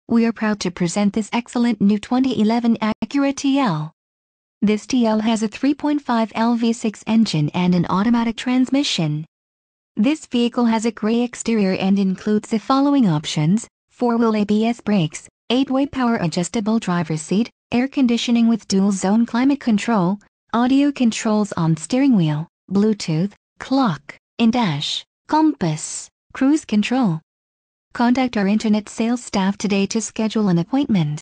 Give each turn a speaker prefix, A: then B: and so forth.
A: We are proud to present this excellent new 2011 Acura TL. This TL has a 3.5L V6 engine and an automatic transmission. This vehicle has a gray exterior and includes the following options: 4-wheel ABS brakes, 8-way power adjustable driver's seat, air conditioning with dual zone climate control, audio controls on steering wheel, Bluetooth, clock, in-dash, compass, cruise control. Contact our internet sales staff today to schedule an appointment.